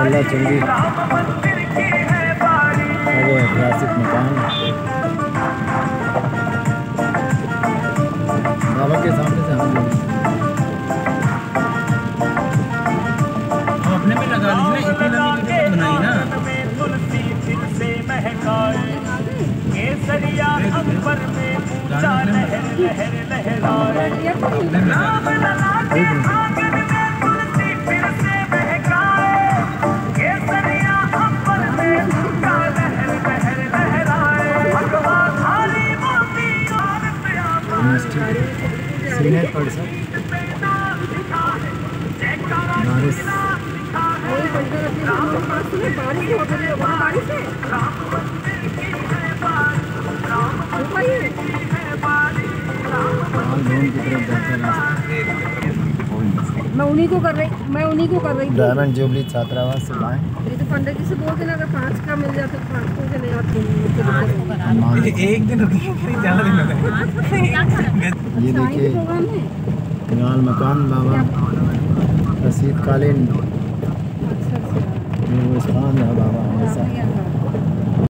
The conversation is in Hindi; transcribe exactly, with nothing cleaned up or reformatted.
माशाल्लाह चंगी सब ऐतिहासिक मकान बाबा के सामने से हम लोग अपने में लगा लीजिए ना, इतनी लंबी वीडियो बनाई ना। केसरिया अंबर में ऊंचा लहर लहर लहराए, नाम लगा के आंगन में तुलसी फिर से महकाए। केसरिया अंबर में ऊंचा लहर लहर लहराए, भगवा थाली मोती और प्यामा सीनियर पर्सन बारिश मैं उन्हीं को कर रही मैं उन्हीं को कर रही थी। डायमंड जुबली छात्रावास से लाए। ये तो पंडित जी से बोल देना अगर पाँच का मिल जाता तो पाँच को चले जाते। एक दिन रुकिए, ज़्यादा दिन लगा। ये देखिए लाल मकान बाबा रसीद कालीन अच्छा अच्छा स्थान है बाबा हमेशा।